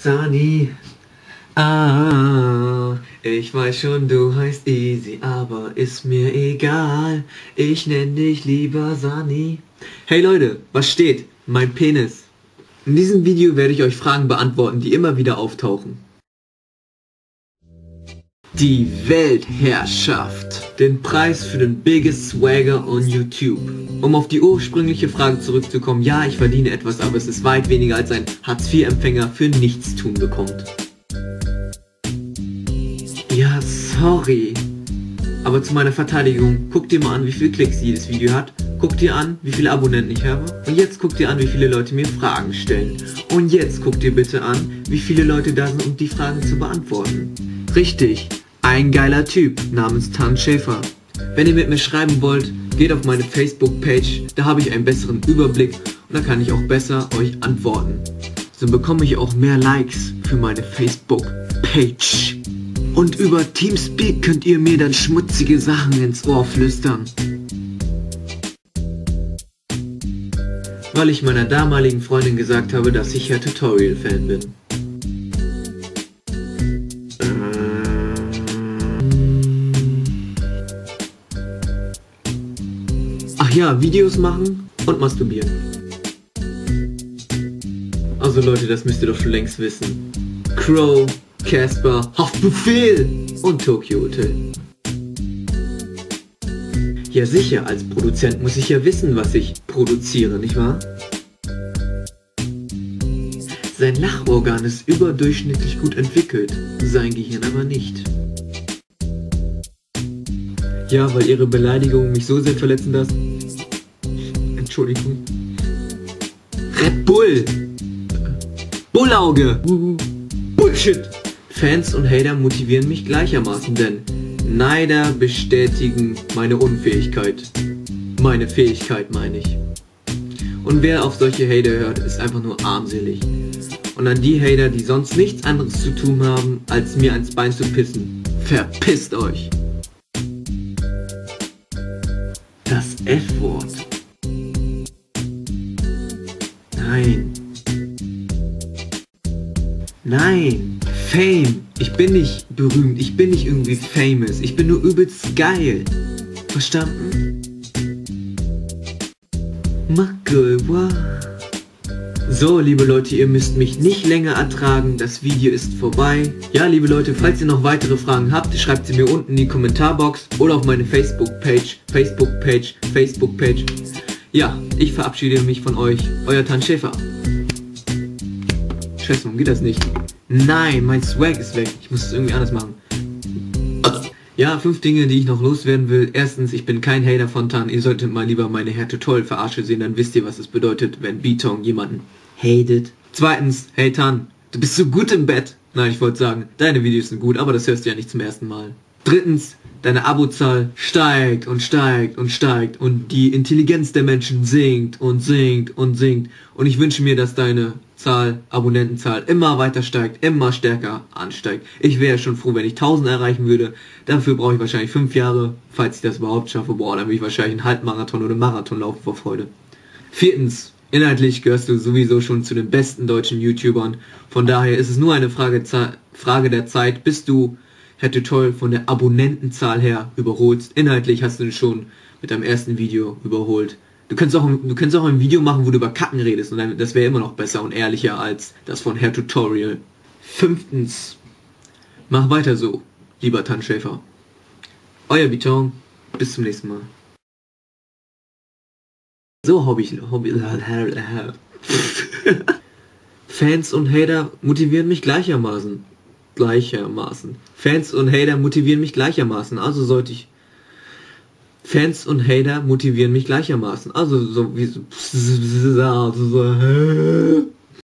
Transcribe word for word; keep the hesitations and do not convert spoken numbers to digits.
Sani. Ah, ich weiß schon, du heißt Easy, aber ist mir egal. Ich nenn dich lieber Sani. Hey Leute, was steht? Mein Penis. In diesem Video werde ich euch Fragen beantworten, die immer wieder auftauchen. Die Weltherrschaft. Den Preis für den biggest Swagger on YouTube. Um auf die ursprüngliche Frage zurückzukommen, ja, ich verdiene etwas, aber es ist weit weniger als ein Hartz vier Empfänger für Nichtstun bekommt. Ja, sorry. Aber zu meiner Verteidigung, guck dir mal an, wie viele Klicks jedes Video hat. Guck dir an, wie viele Abonnenten ich habe. Und jetzt guck dir an, wie viele Leute mir Fragen stellen. Und jetzt guck dir bitte an, wie viele Leute da sind, um die Fragen zu beantworten. Richtig, ein geiler Typ namens Tan Schäfer. Wenn ihr mit mir schreiben wollt, geht auf meine Facebook-Page. Da habe ich einen besseren Überblick und da kann ich auch besser euch antworten. So bekomme ich auch mehr Likes für meine Facebook-Page. Und über Teamspeak könnt ihr mir dann schmutzige Sachen ins Ohr flüstern. Weil ich meiner damaligen Freundin gesagt habe, dass ich ja Tutorial-Fan bin. Ach ja, Videos machen und masturbieren. Also Leute, das müsst ihr doch schon längst wissen. Crow, Casper, Haftbefehl und Tokyo Hotel. Ja sicher, als Produzent muss ich ja wissen, was ich produziere, nicht wahr? Sein Lachorgan ist überdurchschnittlich gut entwickelt, sein Gehirn aber nicht. Ja, weil ihre Beleidigungen mich so sehr verletzen, dass... Entschuldigung. Red Bull! Bullauge! Bullshit! Fans und Hater motivieren mich gleichermaßen, denn Neider bestätigen meine Unfähigkeit. Meine Fähigkeit meine ich. Und wer auf solche Hater hört, ist einfach nur armselig. Und an die Hater, die sonst nichts anderes zu tun haben, als mir ans Bein zu pissen, verpisst euch! Das F-Wort. Nein. Nein. Fame. Ich bin nicht berühmt. Ich bin nicht irgendwie famous. Ich bin nur übelst geil. Verstanden? Macke, wow. So, liebe Leute, ihr müsst mich nicht länger ertragen. Das Video ist vorbei. Ja, liebe Leute, falls ihr noch weitere Fragen habt, schreibt sie mir unten in die Kommentarbox oder auf meine Facebook-Page. Facebook-Page. Facebook-Page. Ja, ich verabschiede mich von euch. Euer Tan Schäfer. Scheiße, warum geht das nicht? Nein, mein Swag ist weg. Ich muss es irgendwie anders machen. Ja, fünf Dinge, die ich noch loswerden will. Erstens, ich bin kein Hater von Tan. Ihr solltet mal lieber meine Herr Tutorial Verarsche sehen, dann wisst ihr, was es bedeutet, wenn Beatong jemanden hatet. Zweitens, hey Tan, du bist so gut im Bett. Nein, ich wollte sagen, deine Videos sind gut, aber das hörst du ja nicht zum ersten Mal. Drittens, deine Abozahl steigt und steigt und steigt und die Intelligenz der Menschen sinkt und sinkt und sinkt. Und ich wünsche mir, dass deine Zahl, Abonnentenzahl immer weiter steigt, immer stärker ansteigt. Ich wäre schon froh, wenn ich tausend erreichen würde. Dafür brauche ich wahrscheinlich fünf Jahre, falls ich das überhaupt schaffe. Boah, dann würde ich wahrscheinlich einen Halbmarathon oder einen Marathon laufen vor Freude. Viertens, inhaltlich gehörst du sowieso schon zu den besten deutschen YouTubern. Von daher ist es nur eine Frage, Frage der Zeit, bis du Herr Tutorial von der Abonnentenzahl her überholst. Inhaltlich hast du ihn schon mit deinem ersten Video überholt. Du könntest auch, du könntest auch ein Video machen, wo du über Kacken redest und dann, das wäre immer noch besser und ehrlicher als das von Herr Tutorial. Fünftens, mach weiter so, lieber Tan Schäfer. Euer Beatong, bis zum nächsten Mal. So, Hobby, Hobby, Fans und Hater motivieren mich gleichermaßen. Gleichermaßen. Fans und Hater motivieren mich gleichermaßen, also sollte ich... Fans und Hater motivieren mich gleichermaßen, also so wie so...